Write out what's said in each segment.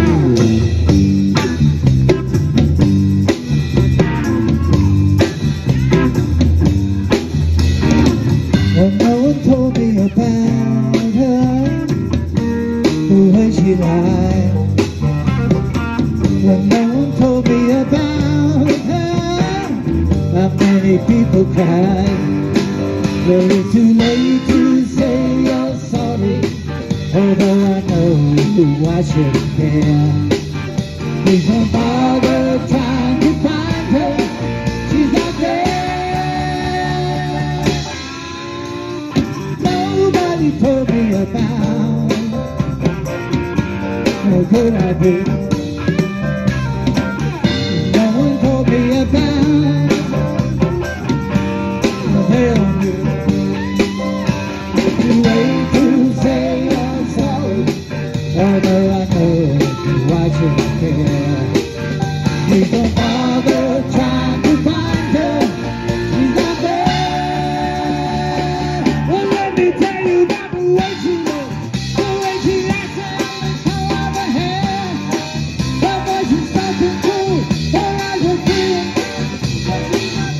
Well, no one told me about her, the way she lied. Well, no one told me about her, how many people cried. Well, it's too late to say you're sorry, although I know I shouldn't care. Please don't bother trying to find her, she's not there. Nobody told me about how good I be. No one told me about the hell on you. Too late to say I'm sorry, although I know I shouldn't care. Please don't bother trying to find her, she's not there. Well, let me tell you about the way she looks, the way she acts, and the color of her hair. Her voice is something cool, her eyes are clear, but she's not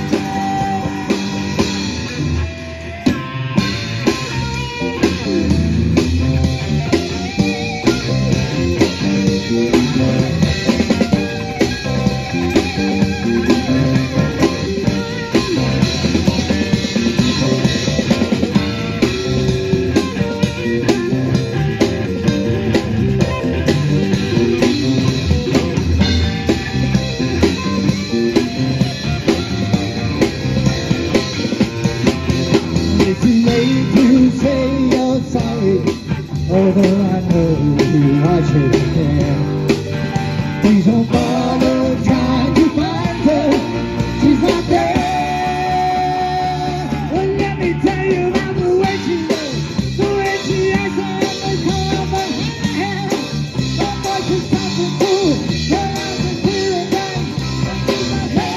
too late to say you're sorry, although I know I shouldn't care. Please don't bother trying to find her, she's not there. Well, let me tell you about the way she looks, the way she acts, and the color of her hair. Her voice is something cool, her eyes are clear and bright, but she's not there.